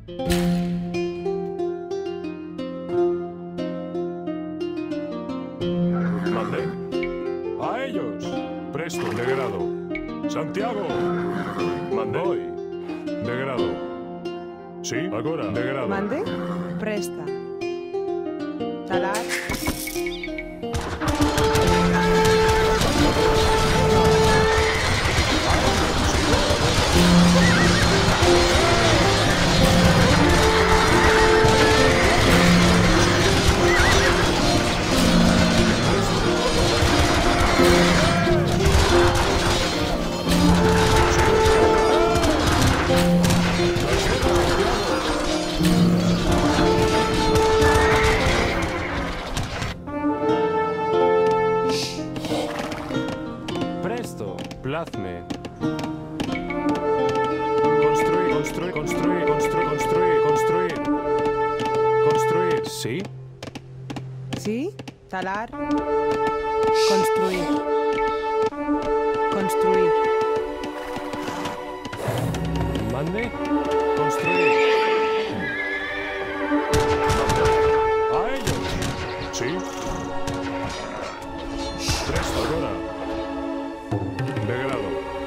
Mande. A ellos. Presto, de grado. Santiago. Mande. Voy. De grado. Sí, agora, de grado. Mande. Presta. Talar. Plazme. Construir, construir, construir, construir, construir, construir. Construir. ¿Sí? Sí. Talar. Construir. Construir. Mande. Construir. A ellos. Sí. Presto, ahora. De grado.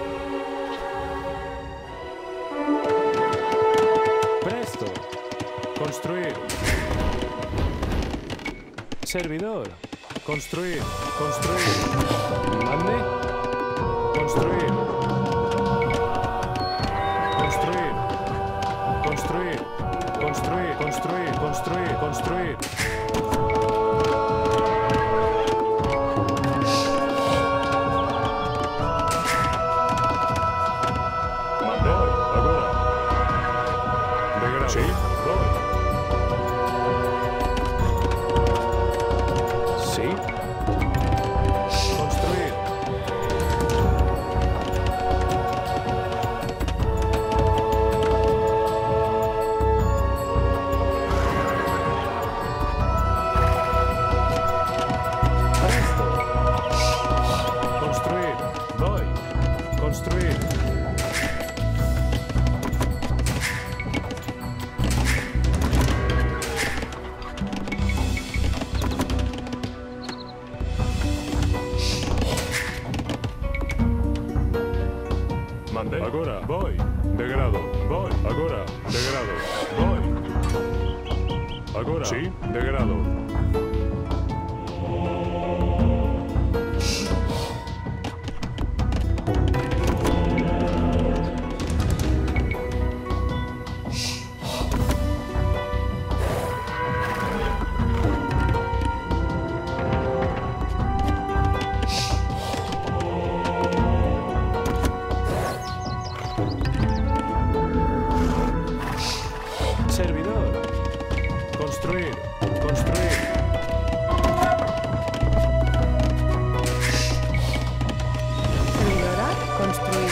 Presto. Construir. Servidor. Construir. Construir. Mande. Construir. Construir. Construir. Construir. Construir. Construir. Construir. Sí, voy. Sí. Construir. Presto. Construir. Voy. Construir. Mande. Agora, voy. De grado. Voy. Agora, de grado. Voy. Agora. Sí, de grado. Servidor. Construir. Construir. Servidora. Construir.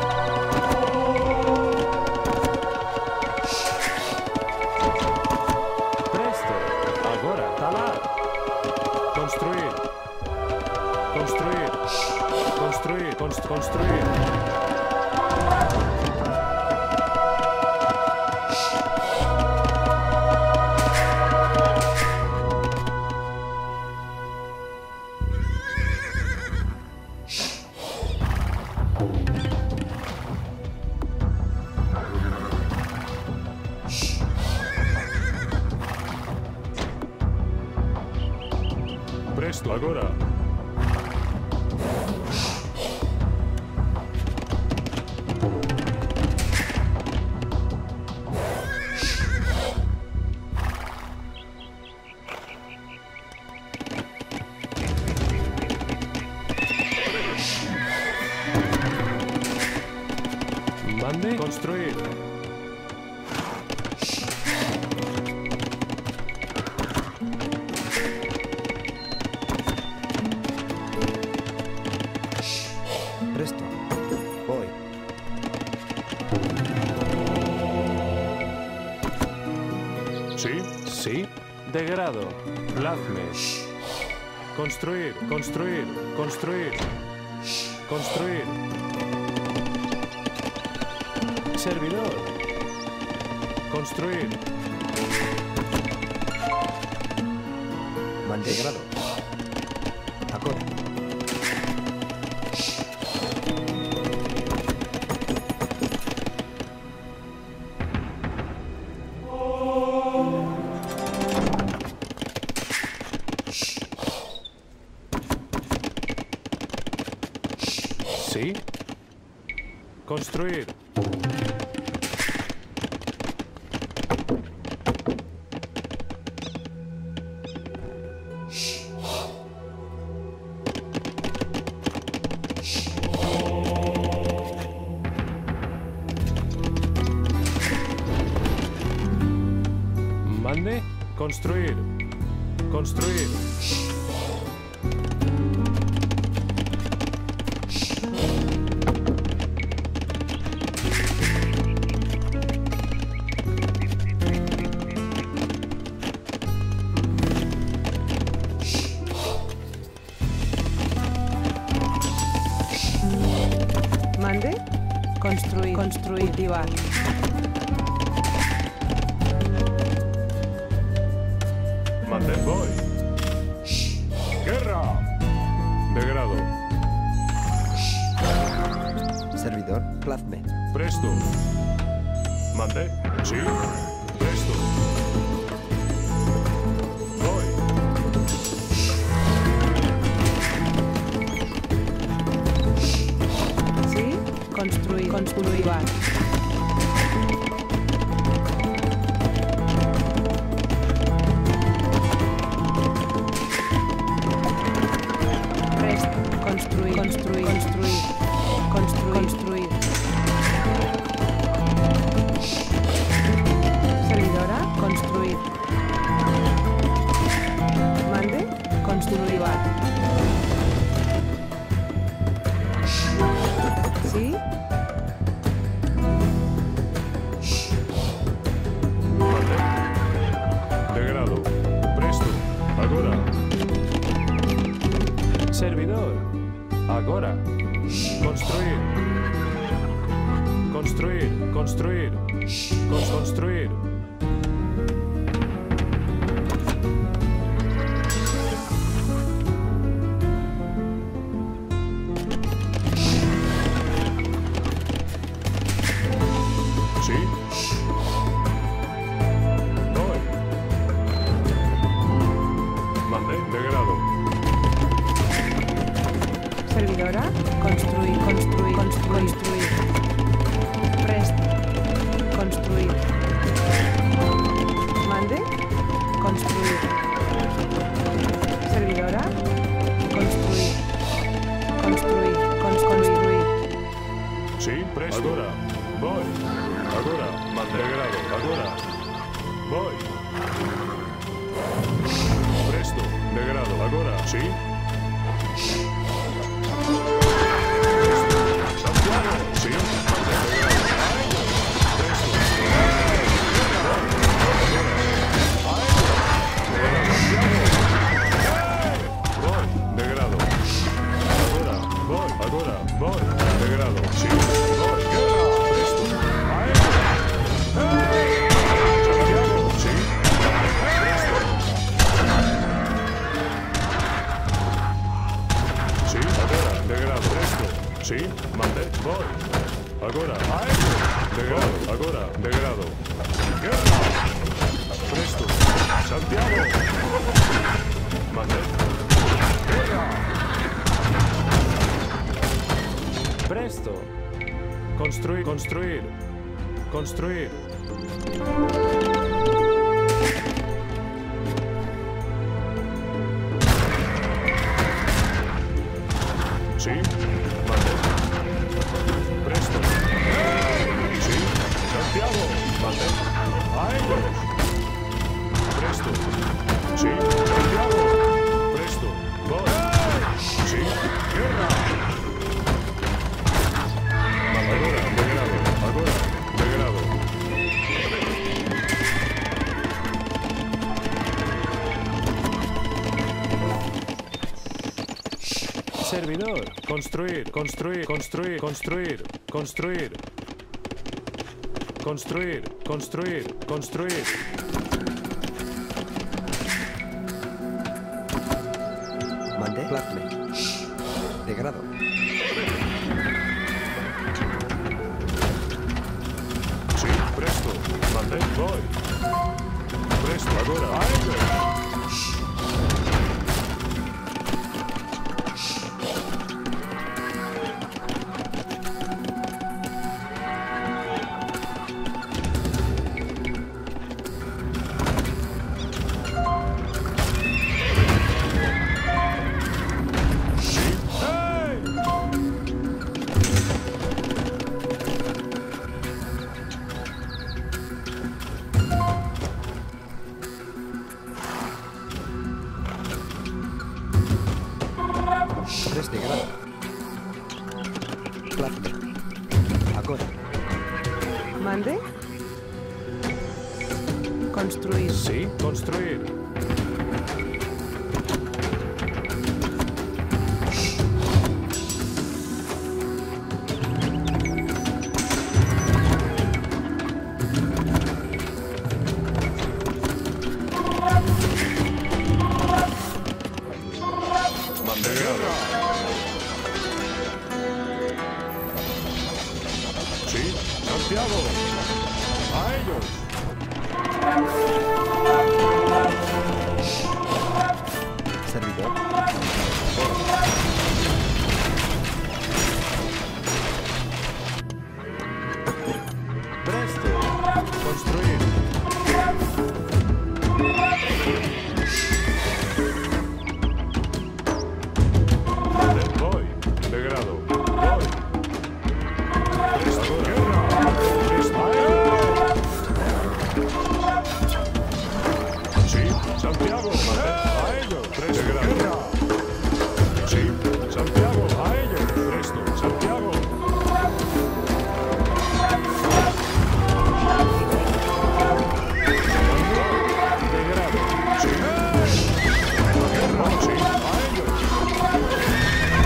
Presto. Agora. Talar. Construir. Construir. Construir. Construir. Presto, agora. Mande. Construir. Presto. Voy. Sí, sí. De grado. Plazme. Construir, construir, construir. Construir. Servidor. Construir. Mande grado. Agora. Sí. Construir. Mande. Construir. Construir. Mande. Construir. Construir. Cultivar. Mande. Voy. Guerra. Degrado. Servidor, plazme. Presto. Mande. Sí. Presto. Voy. Sí. Construir. Cultivar. Presto. Construir. Construir. Construir. Construir. Servidora. Construir. Mande. Cultivar. Sí. Mande. Degrado. Presto. Agora. Servidor. Agora. Construir. Construir. Construir. Construir. Sí. Voy. Mande. Degrado. Servidora. Construir. Construir. Presto. Construir. Mande. Construir. Servidora. Construir. Construir. Sí, presto. Agora. Voy. Agora. Mande. Degrado. Agora. Voy. Presto. Degrado. Agora. Sí. Santiago. Sí. Mande. Degrado. Presto. Voy. Degrado. Agora. Voy. Agora. Voy. Degrado. Sí. Voy. Guerra. Presto. Santiago. Sí. Presto. Sí. Agora. Degrado. Presto. Sí. Mande. Voy. Agora. Degrado. Agora. Degrado. Guerra. Presto. Santiago. Mande. Guerra. Presto. Construir. Construir. Construir. Sí. Mande. Presto. Sí. Santiago. Mande. A ellos. Presto. Sí. Santiago. Presto. Voy. Sí. Guerra. Agora. Degrado. Agora. Degrado. Servidor. Construir. Construir. Construir. Construir. Construir. Construir, construir, construir. Mande. Plasme. Degrado. Sí, presto. Mande, voy. Presto, agora. A ello. Degrado. Plasme. Agora. Mande. Construir. Sí, construir. Mande guerra. Sí, Santiago. A ellos. Servidor. Presto. Construir. Mande, voy. Degrado. Voy. Presto. Guerra. Presto. A ellos. Sí, Santiago. Mande. A ellos. Presto. Guerra. Sí, Santiago. A ellos. Presto. Santiago. Degrado. Sí. Guerra. Sí. A ellos.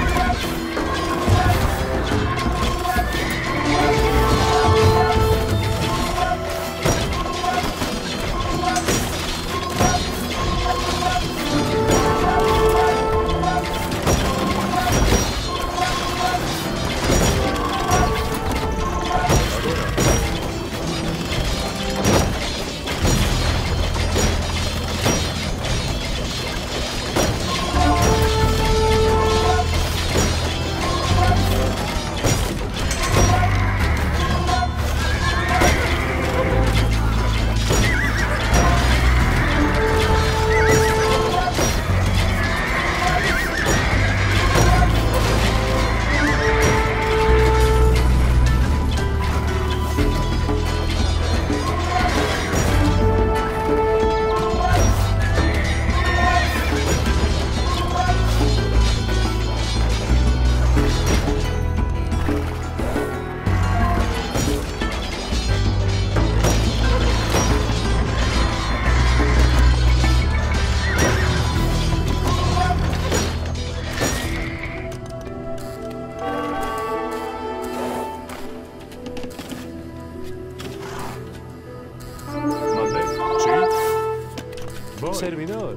Mande. Sí. Voy. Servidor.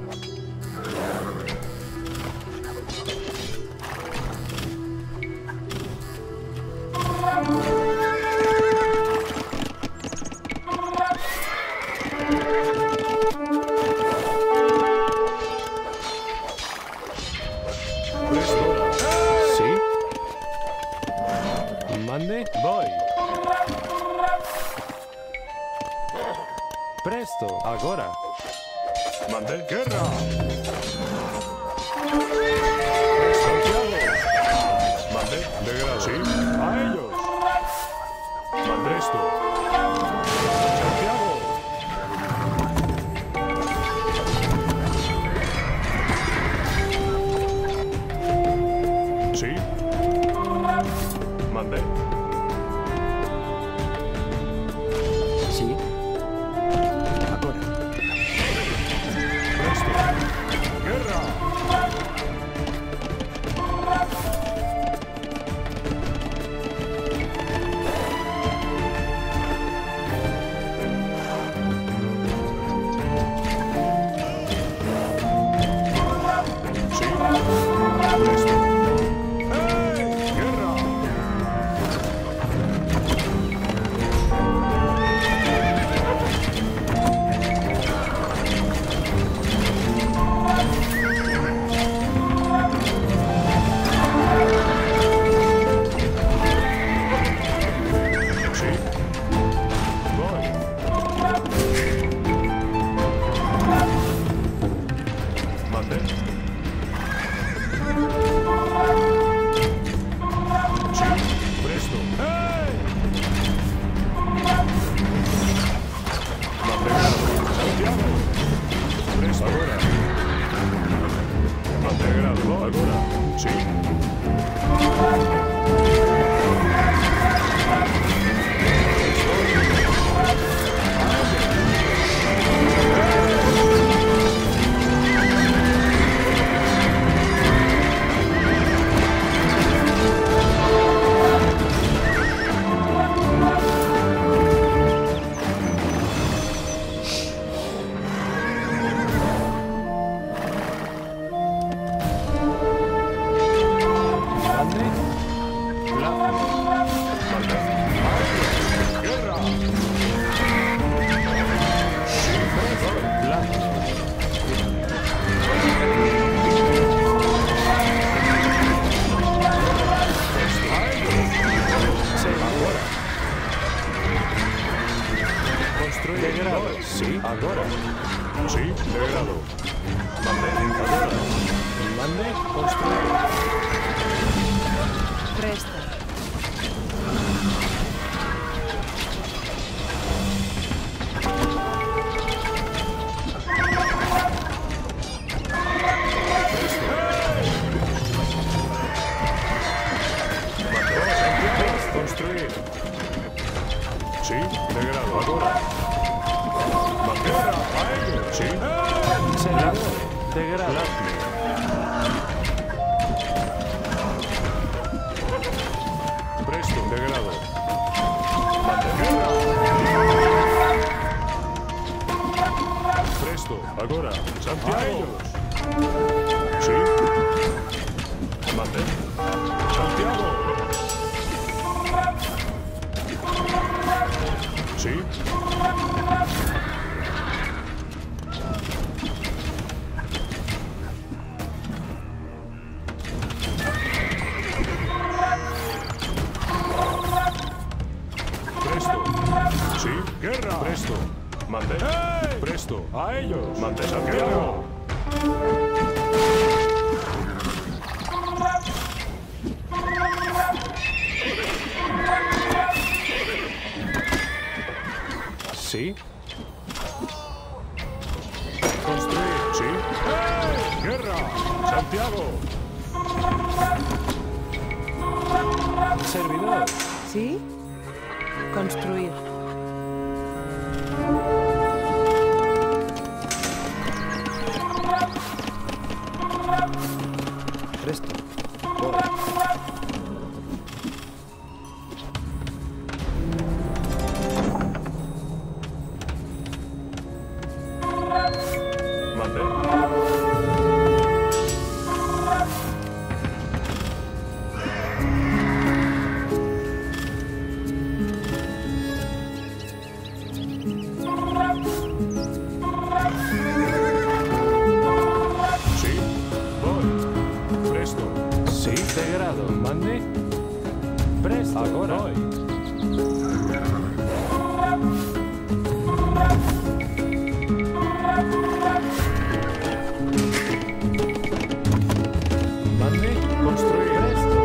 Presto. Sí. Mande. Voy. Presto. Agora. Mande. Guerra. Santiago. Mande. Degrado. Sí. A ellos. Mande esto. Santiago. Sí. Mande. Sí. Agora. Presto. Guerra. Construir. De grado. Voy. Sí. Agora. Sí, de grado. Mande. Agora. Mande. Construir. Presta. Construir. Sí, de grado. Agora. Manguera, a ello. Sí. Servidor. De grado. Lasme. Presto, de grado. Manguera. Presto, agora. Santiago. Sí. Mande. Santiago. Sí. Presto. Sí. Guerra. Presto. Mande. ¡Hey! Presto. A ellos. Mande Santiago. Sí. Construir. Sí. ¡Hey! Guerra. Santiago. Servidor. ¿Sí? Construir. Presto. Voy. Mande. Sí. Voy. Presto. Sí. De grado. Mande. Presto. Agora. Voy. Mande. Construir. Presto.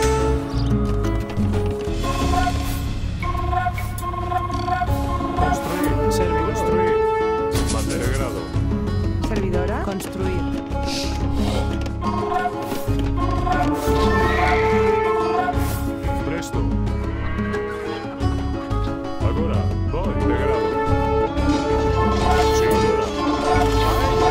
Construir. Servidor. Construir. Mande de grado. Servidora. Construir. Presto. Agora. Voy. De grado. Sí, agora.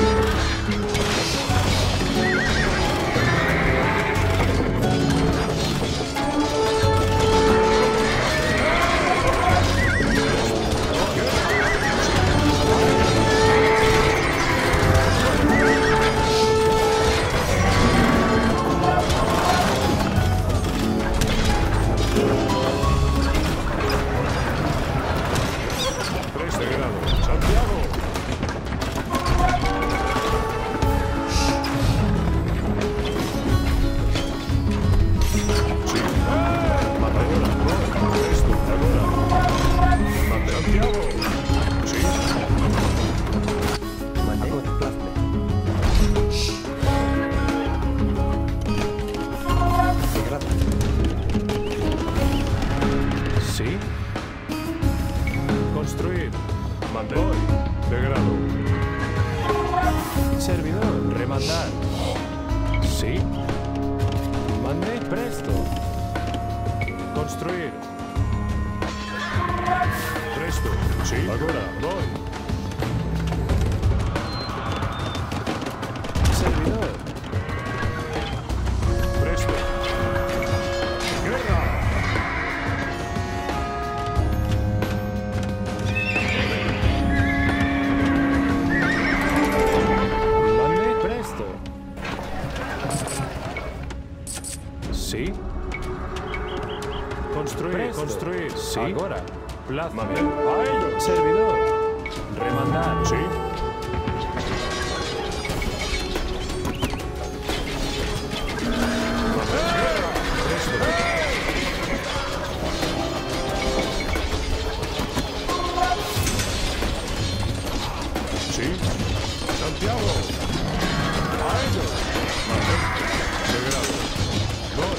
Presto. De grado. Santiago. Sí. Mande agora. Voy. Presto. Agora. Mande Santiago. Sí. Mande. Agora. Plasme. De grado. Sí. Construir. Mande. Voy. De grado. Servidor. Remandar. Sí. Mande. Presto. Construir. Presto. Sí. Agora. Voy. Servidor. Presto. Guerra. Mande. Presto. Sí. Construir. Presto. Construir. Sí. Agora. Plasme. Mande. A ellos. Servidor. Remandar. Sí. Mande. Guerra. Presto. Santiago. A ellos. Mandé. De grado. Voy.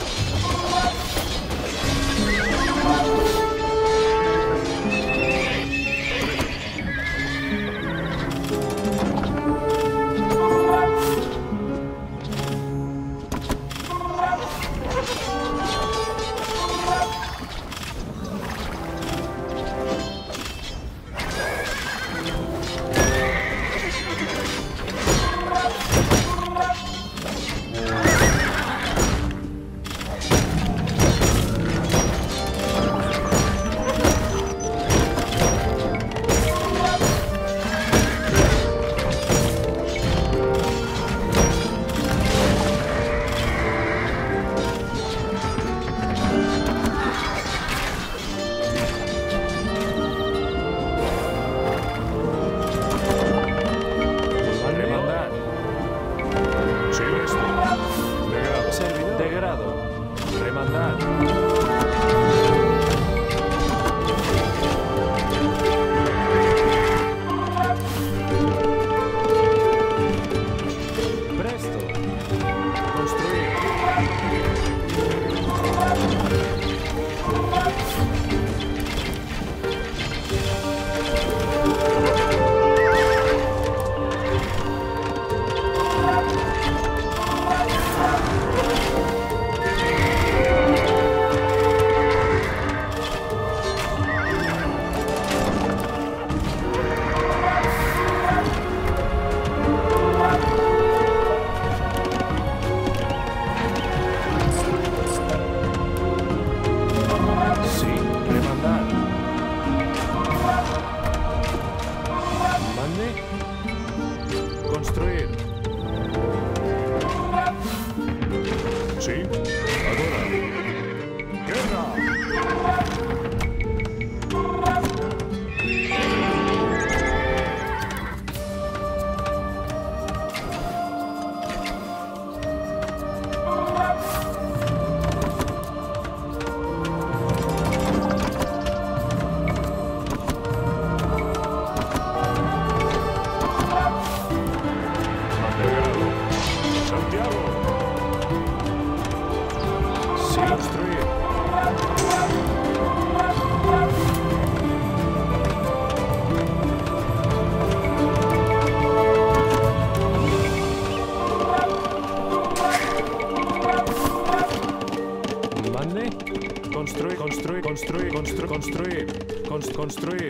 Construir.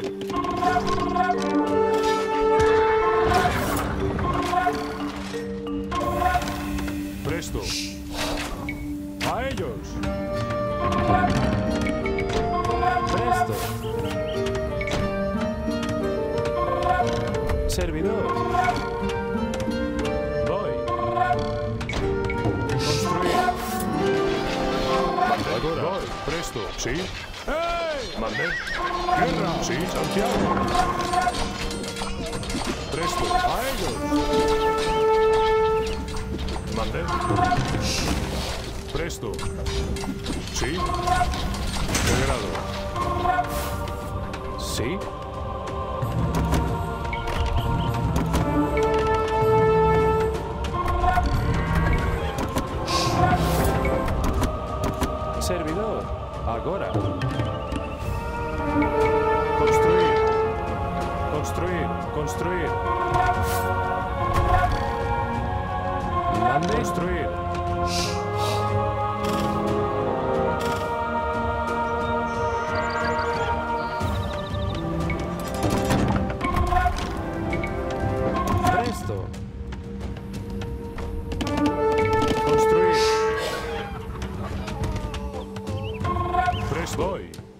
Presto. A ellos. Presto. Servidor. Voy. Construir. Ahora. Voy. Presto. Sí. Mandé. Guerra. Sí, Santiago. Presto. A ellos. Mandé. Presto. Sí. De grado. Sí. Servidor. Agora. Construir. Mande. Construir. Presto. Construir. Presto. Voy.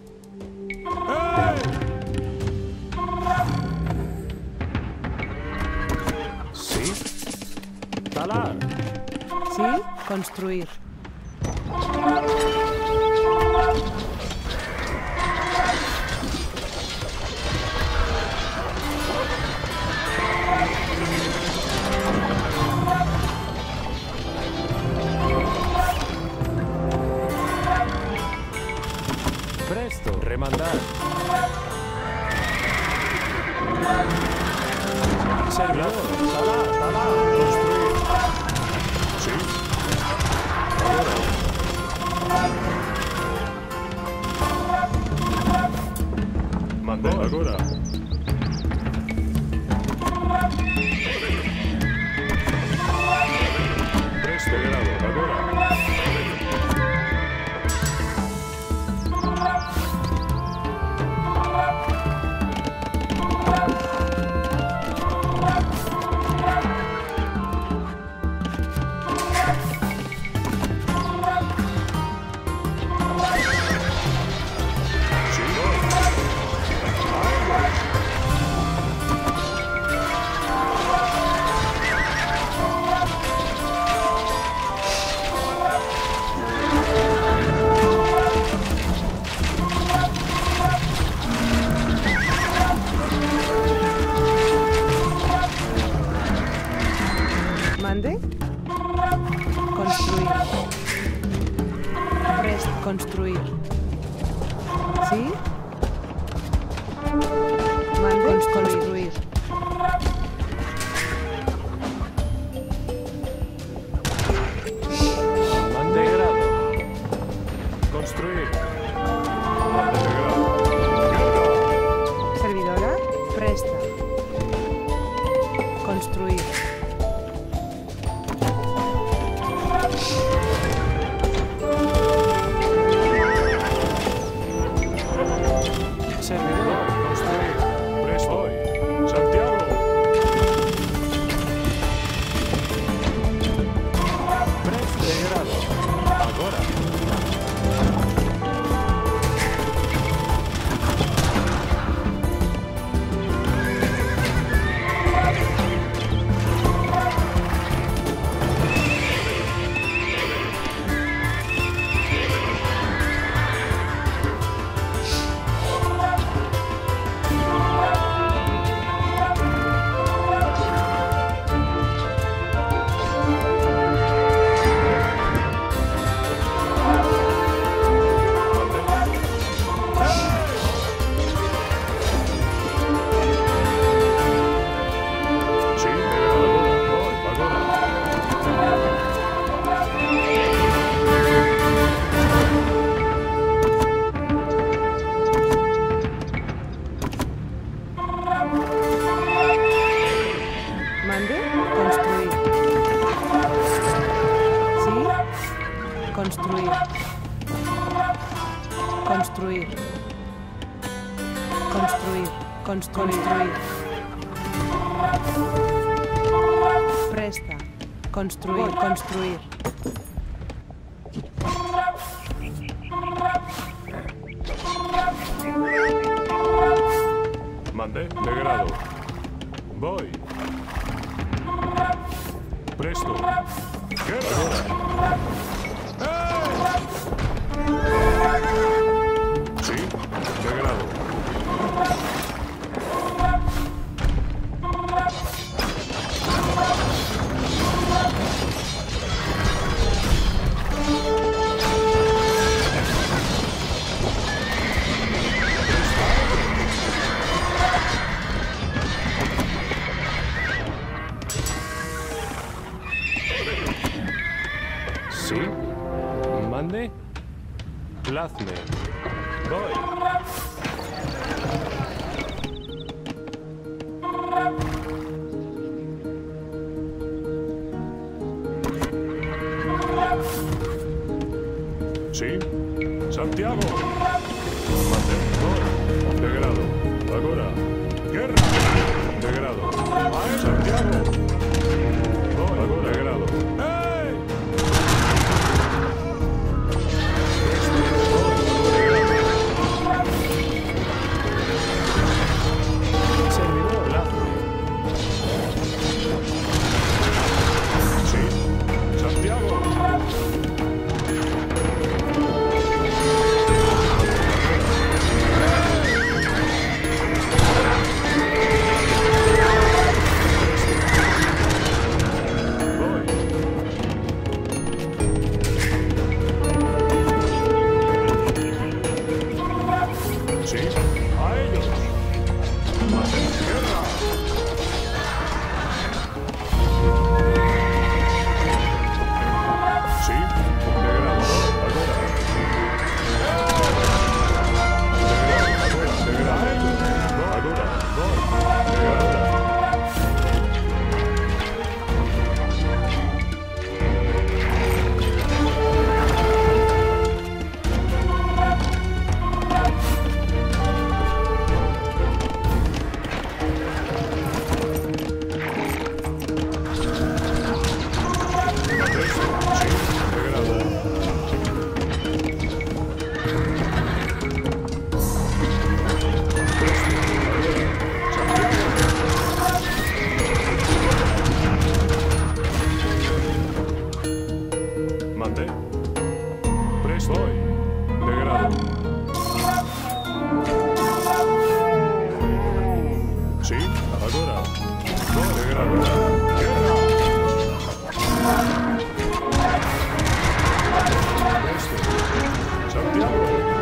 Talar. Sí, construir. Presto, remandar. Servidor. Talá. Construir. Sí. Ahora. Mandé. Ahora. Presto grado. Ahora. Mande. Construir. Construir. ¿Sí? Mande. Construir. Mande grado. Construir. Mande grado. Servidora. Presta. Construir. Servidor. Construir. Presto. Santiago. Preste grado. Agora. Sí, agora. Mande. Construir. ¿Sí? Construir. Construir. Construir. Construir. Presta. Construir. Construir. Mandé de grado. Voy. Presto. Guerra. Sí, de grado. Sí. Mande. Plazme. Voy. Sí, Santiago. Mande. Voy. De grado. Agora. Guerra. De grado. Santiago. Voy. Agora. De grado. ¡Ey! Servidor. Plazme. Sí, Santiago. grado. ¡Guerra! Presto. Santiago.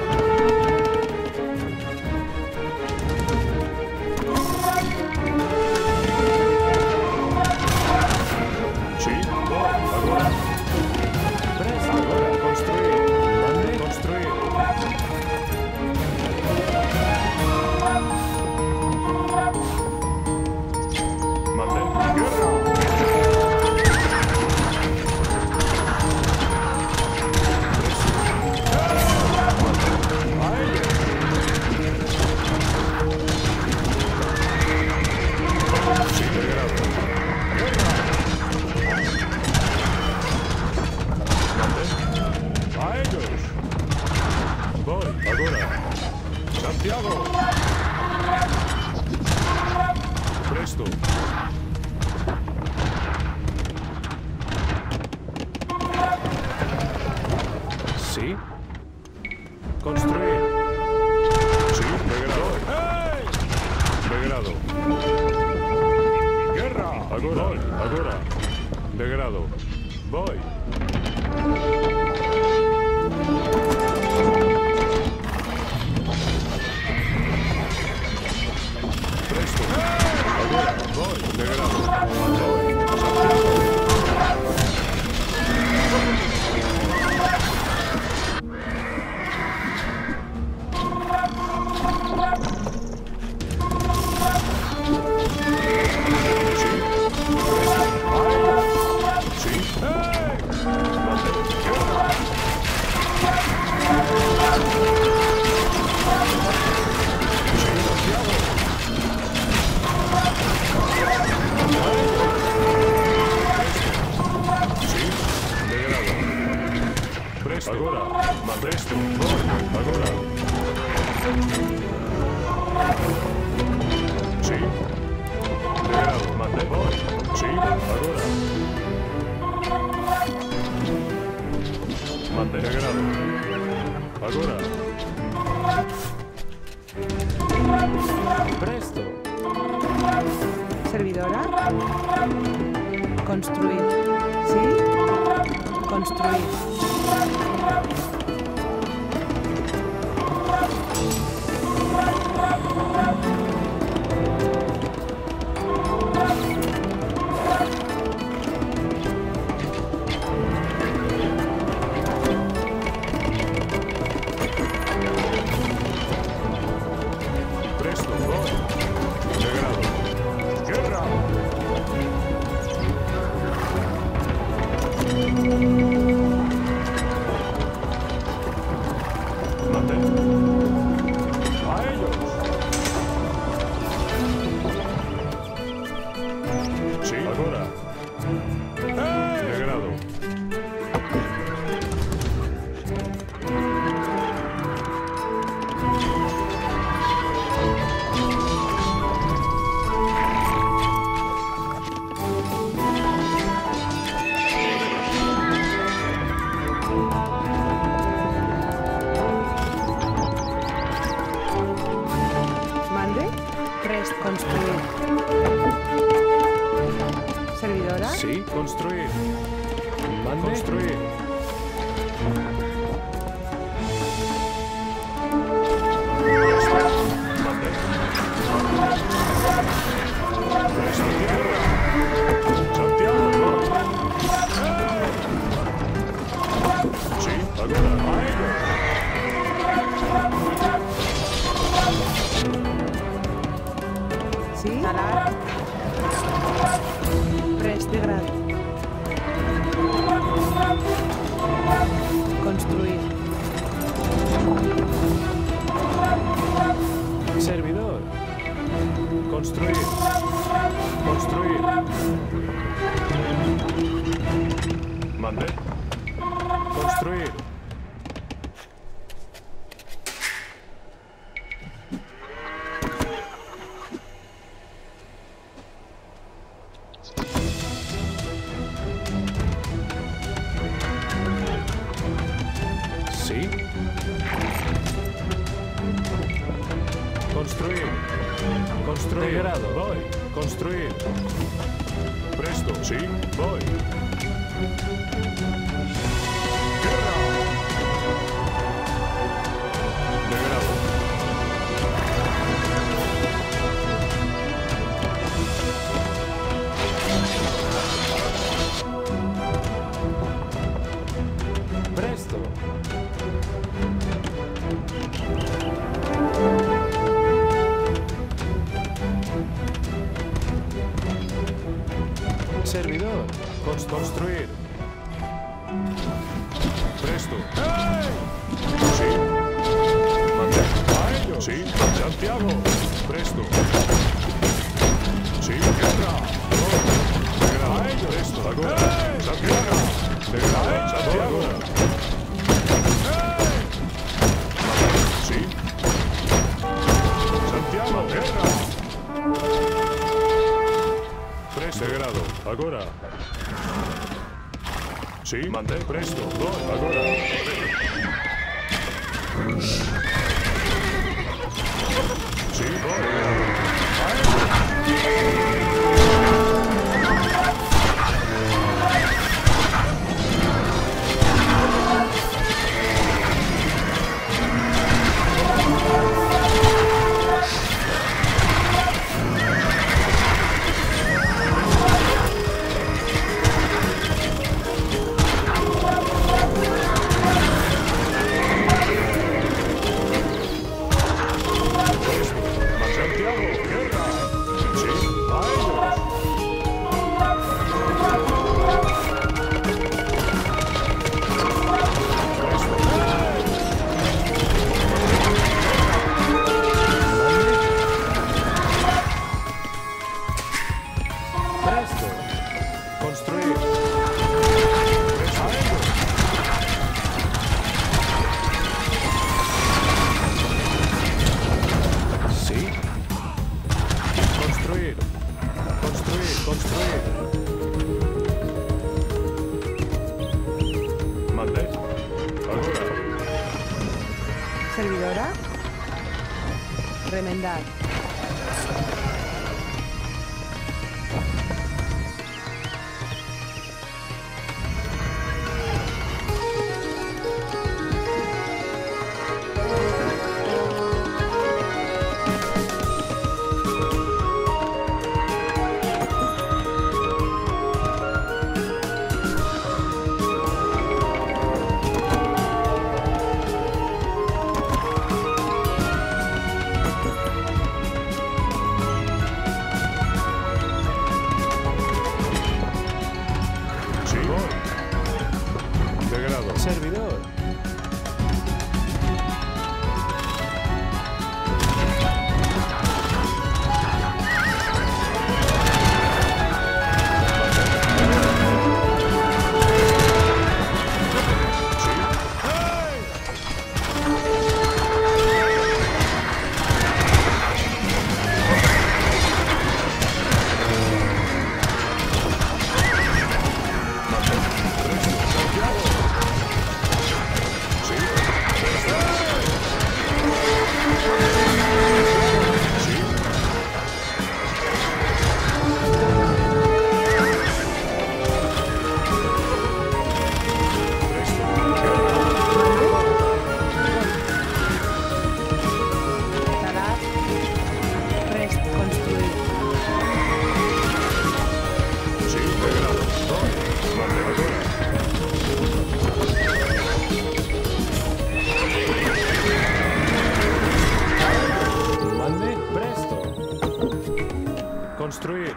Sí, voy. Ahora. Presto. Ahora. Construir. Mande. Construir. Mande. ¡Guerra! Sí, de grado. ¡Guerra! Mande. ¡A ellos! Voy, ahora. ¡Santiago! Presto. Sí. Construir. Sí, de grado. De grado. ¡Guerra! Ahora, ahora. De grado. Voy. Presto. Ahora, voy. De grado. Voy. Santiago. Sí. Mande. ¡Guerra! Sí, Santiago. Sí, de grado. Presto. Ahora. Mande esto. Voy. Ahora. Sí. De grado. Mande. Voy. Sí. Ahora. Mande. De grado. Ahora. Presto. Servidora. Construir. ¿Sí? Construir. Presto. Voy. De grado. ¡Guerra! Mande. ¡A ellos! Sí, ahora. De grado. Mande. Construir. Servidora. Sí. Construir. Mande. Construir. Mande. Santiago. Santiago. Sí, ahora. A ellos. ¿Sí? Talar. Res de grado. Construir. Servidor. Construir. Construir. Mande. Construir. Sí. Construir. Construir. De grado. Voy. Construir. Presto, sí, voy. ¡Guerra! De grado. Presto. Servidor. Construir. Presto. ¡Hey! Sí. Mande. A ellos. Sí. Santiago. Presto. Sí. Guerra. De grado. A ellos. Presto. Agora. ¡Hey! Santiago. De grado. ¡Hey! Santiago. ¡Hey! Sí. Santiago. Guerra. Presto. De grado. Agora. Sí, mandé, presto, voy, agora. Sí, voy. Servidora. Remendar. Servidor. Construir.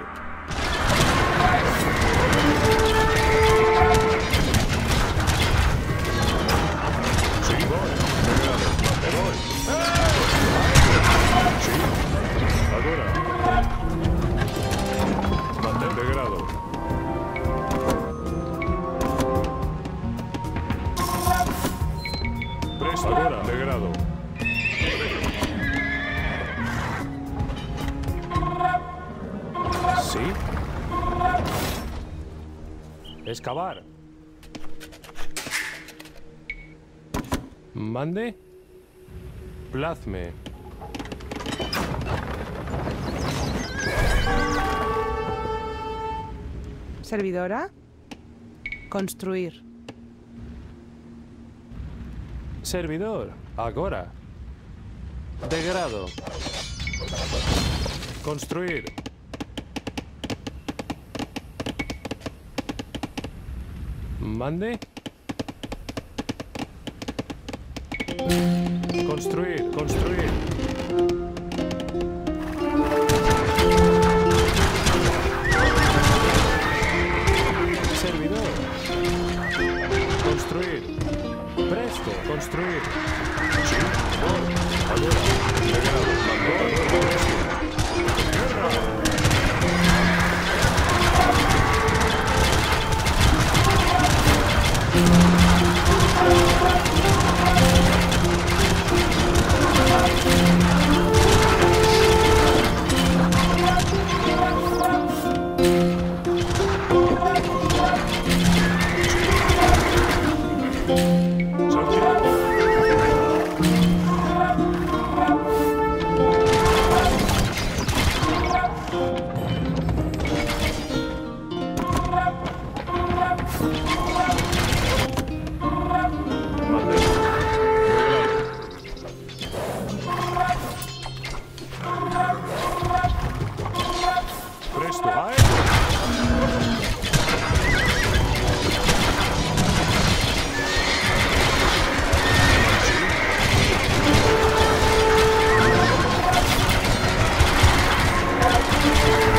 Sí, voy. ¿Dónde voy? Sí. Ahora. Mantén de grado. Presto. Ahora, de grado. ¿Sí? Excavar. Mande. Plazme. Servidora. Construir. Servidor, agora. Degrado. Construir. Mande. Construir, construir. Servidor. Construir. Presto, construir. Sí, ahora. Degrado. Presto, vai!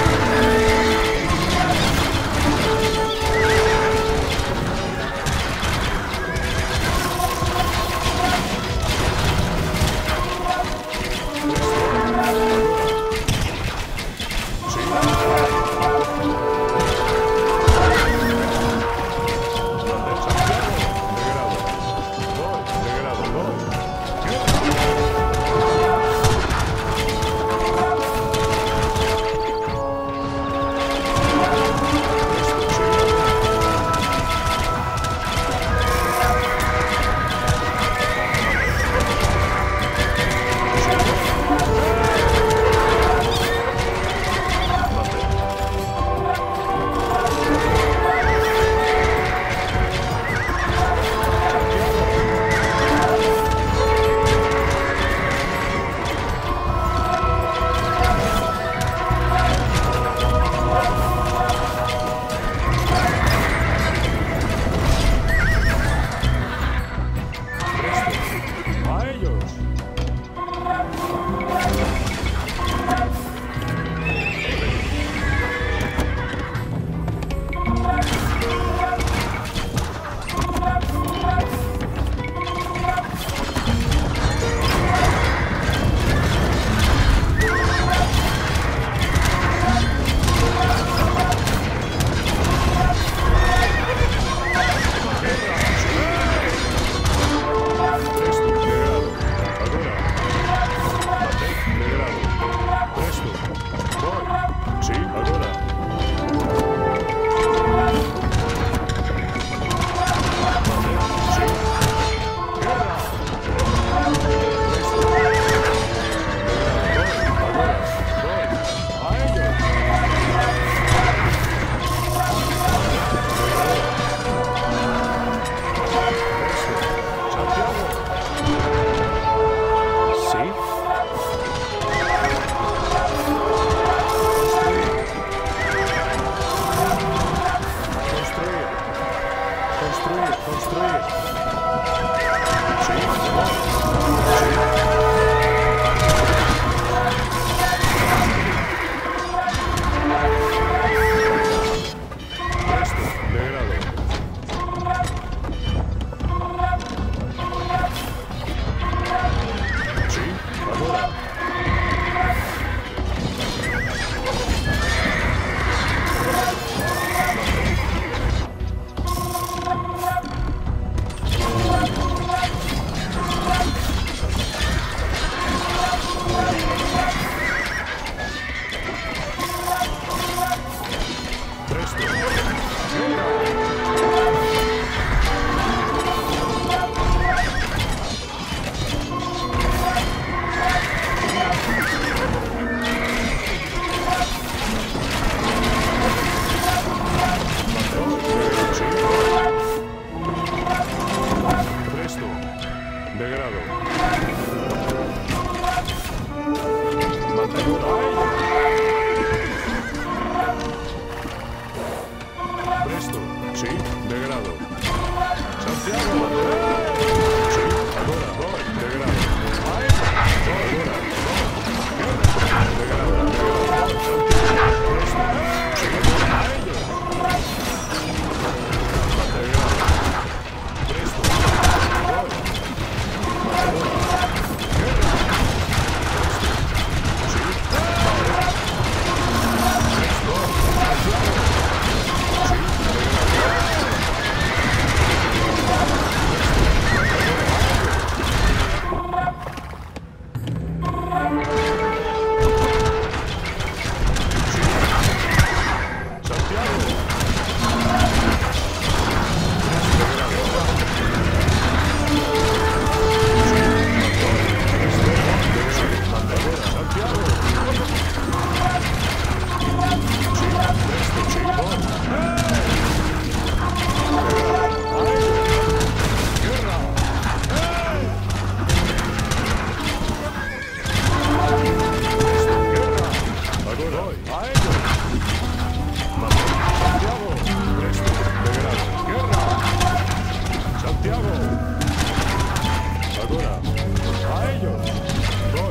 ¡A ellos! ¡Santiago! ¡Presto! ¡Degrado! ¡Guerra! ¡Santiago! ¡Ahora! ¡A ellos! ¡Voy!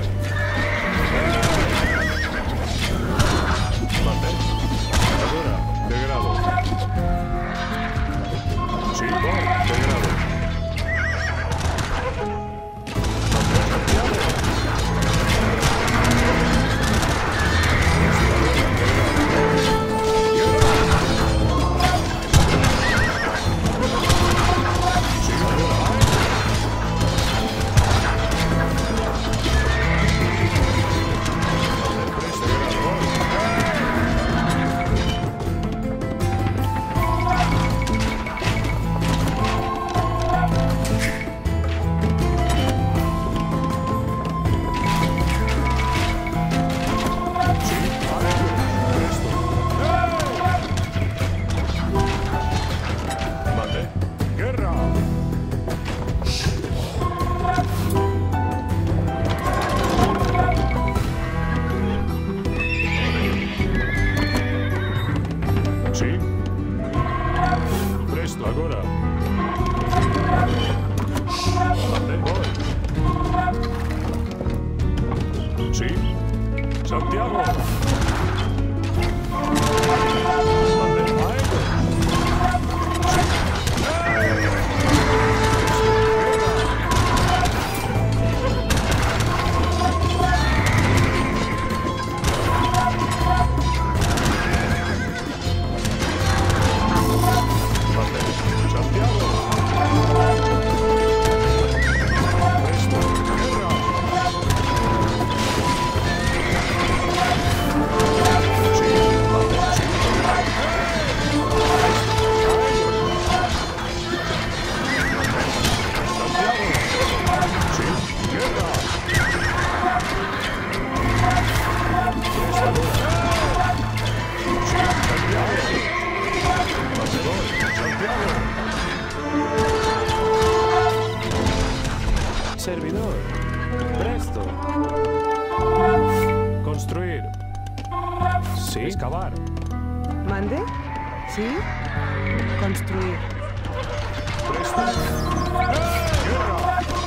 ¡Mande! ¡Ahora! ¡Degrado! ¡Sí, voy! ¡Degrado! Servidor. Presto. Construir. Sí. Excavar. ¿Mande? ¿Sí? Construir. Presto. ¡Guerra!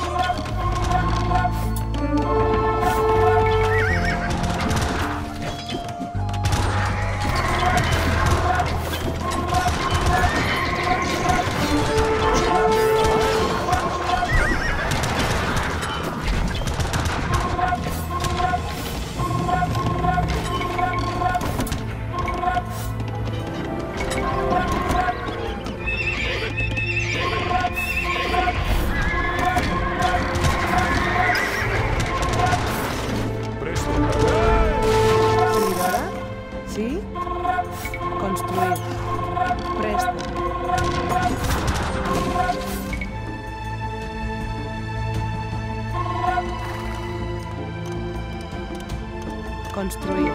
¿Sí? Construir. Presto. Construir.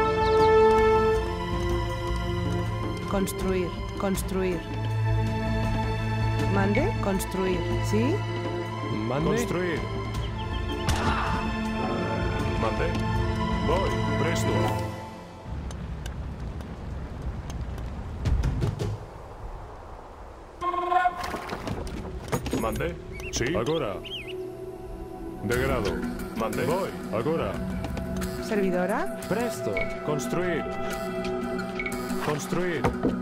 Construir. Construir. ¿Mande? Construir. ¿Sí? Mande. Construir. Mande. Voy. Presto. Mande. Sí. Agora. Degrado. Mande. Voy. Agora. ¿Servidora? Presto. Construir. Construir.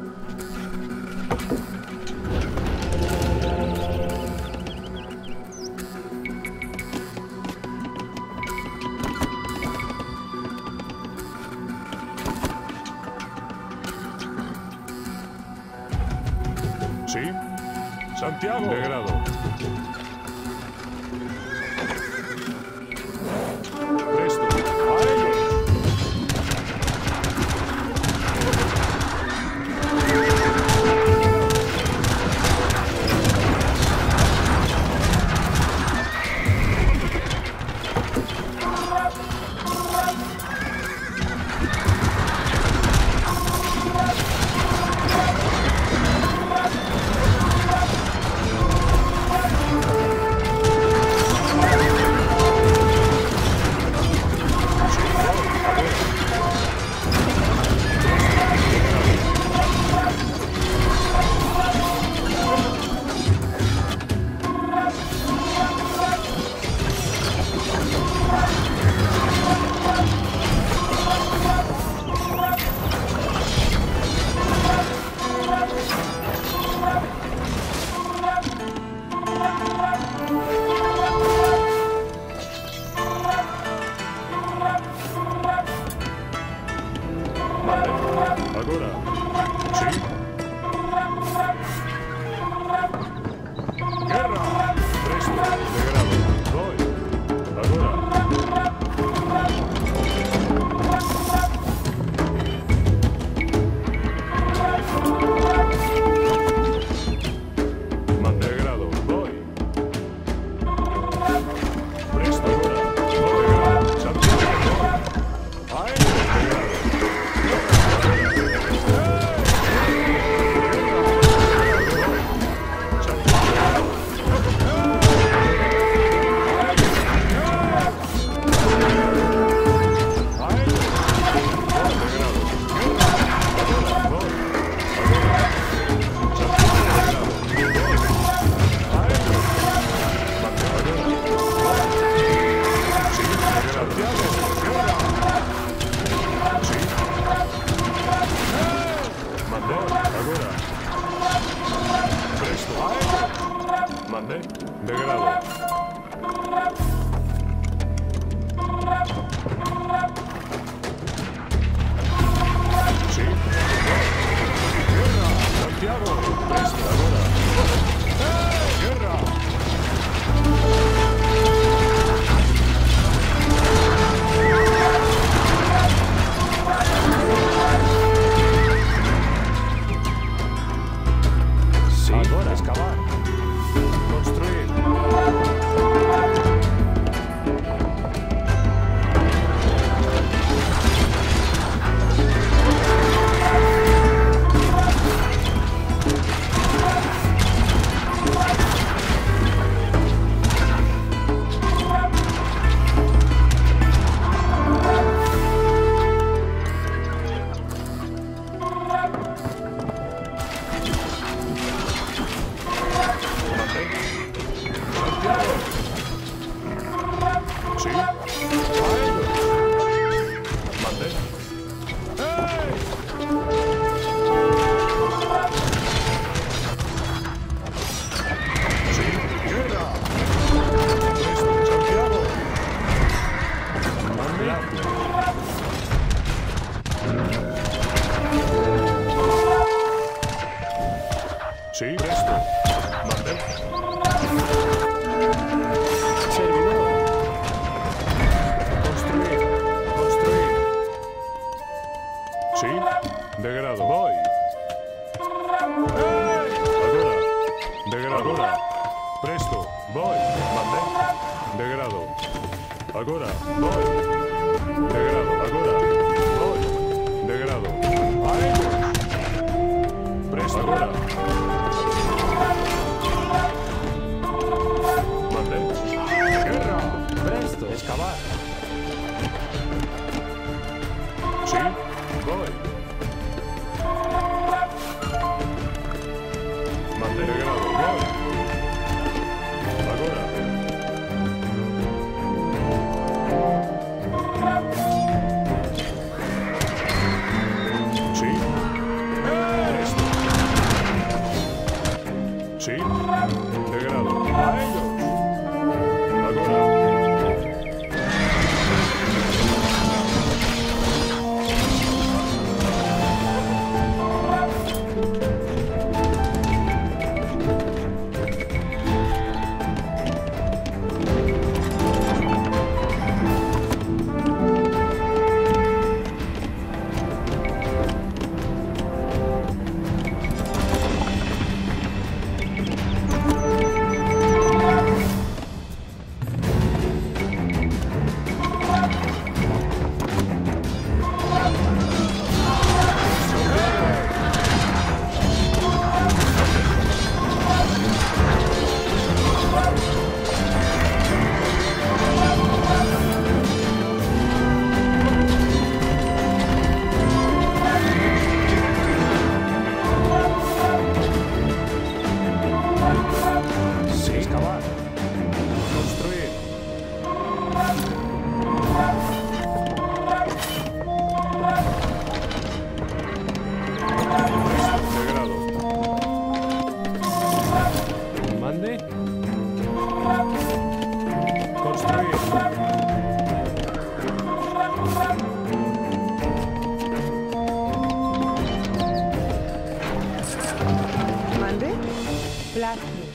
Sí. Santiago. Degrado. Presto. A ellos. Agora. Sí. Guerra. Presto. De grado. Voy. Agora. Mande de grado. Voy. Presto. Agora. Voy. Santiago. Voy. Ahí. De grado. Mande, de grado. Sí. Guerra, Santiago. Presto, ahora. Guerra. Sí, ahora excavar. Construir. Sí, presto. Mande. Servidor. Construir. Construir. Sí, de grado. Voy. Agora. De grado. Agora. Presto. Voy. Mande. De grado. Agora. Voy. De grado. Agora. Voy. De grado. A ellos. Presto. Agora. Guerra. Presto. Excavar. Sí. Voy. Mande de grado. Voy. Agora. Sí. Presto. Sí. De grado. A ellos. Velázquez.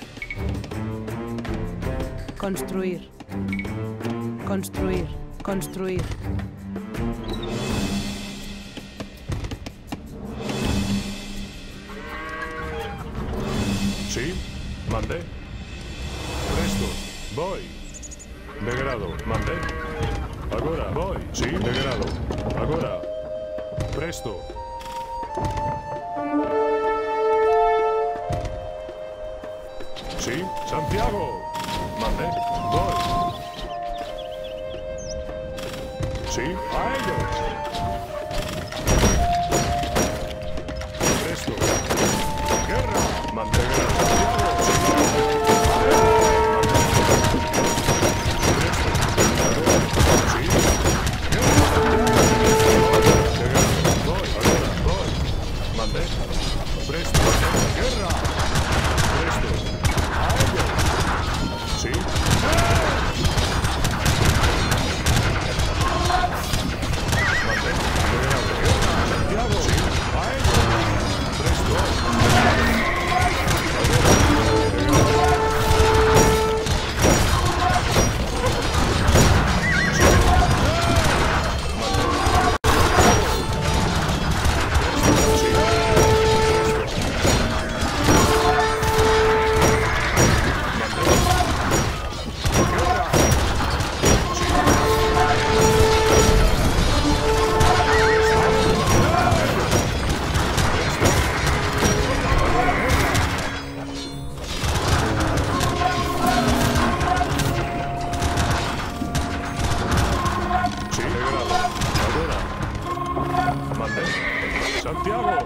Construir. Construir. Construir. Sí, mandé. Presto, voy. De grado, mandé. Agora, voy. Sí, de grado. Agora. Presto. Sí, Santiago. Mandé. Voy. Sí, a ellos. Presto. Guerra. Mandé grado. Presto, guerra. Presto, a ellos. Sí. Mandé, Santiago. Sí, a ellos. Presto. Santiago.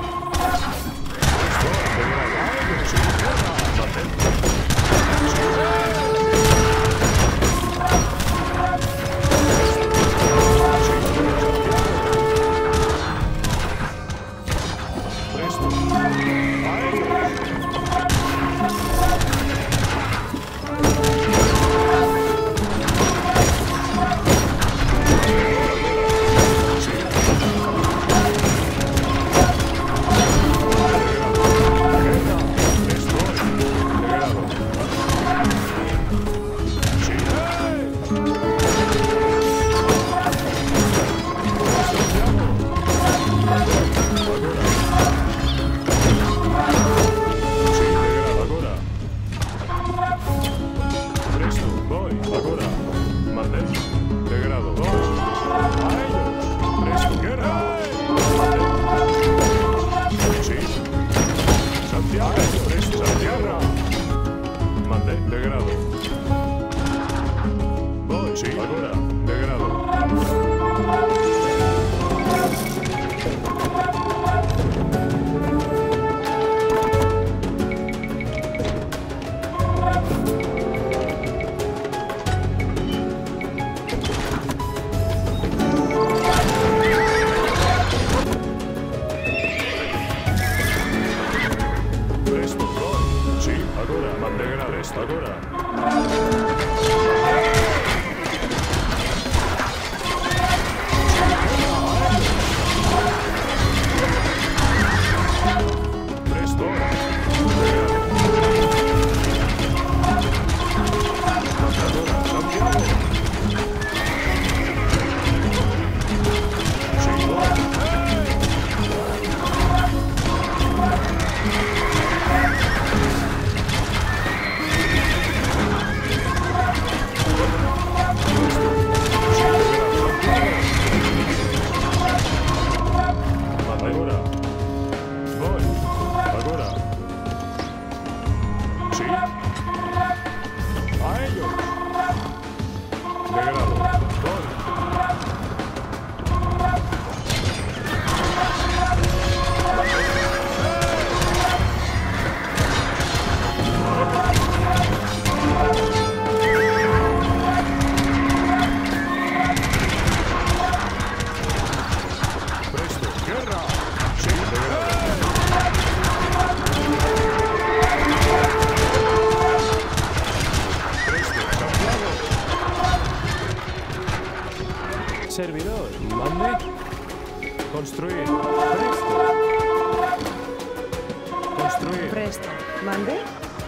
Servidor, mande. Construir. Presto. Construir. Presto. Mande.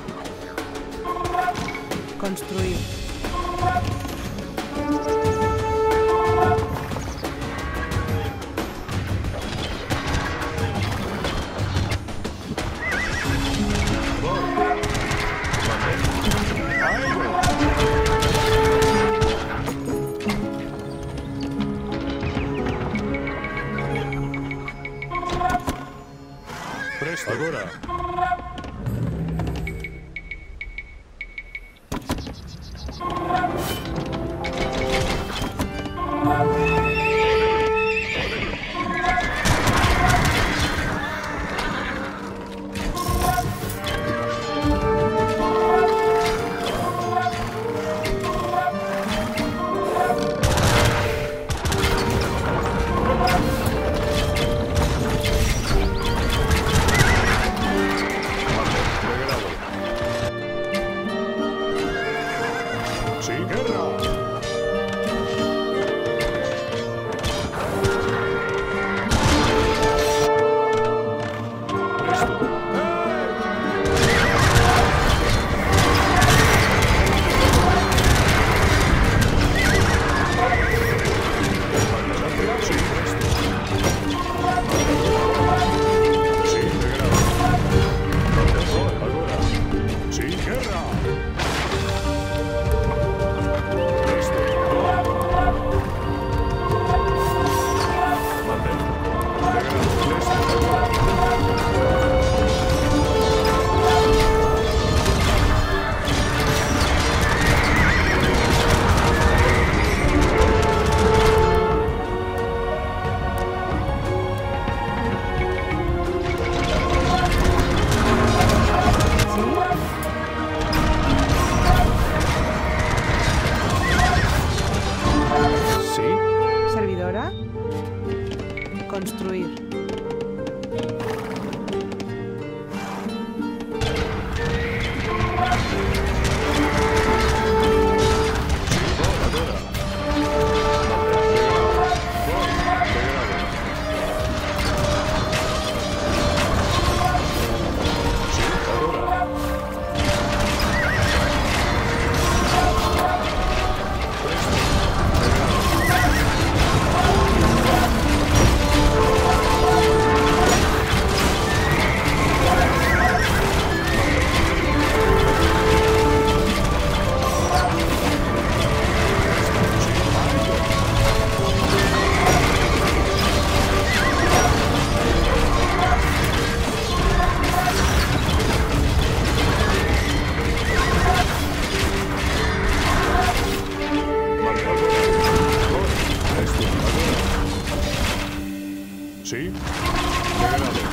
Construir. Presto. Agora. Construir. ¿Sí? Degrado.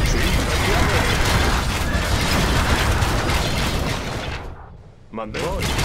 Mande.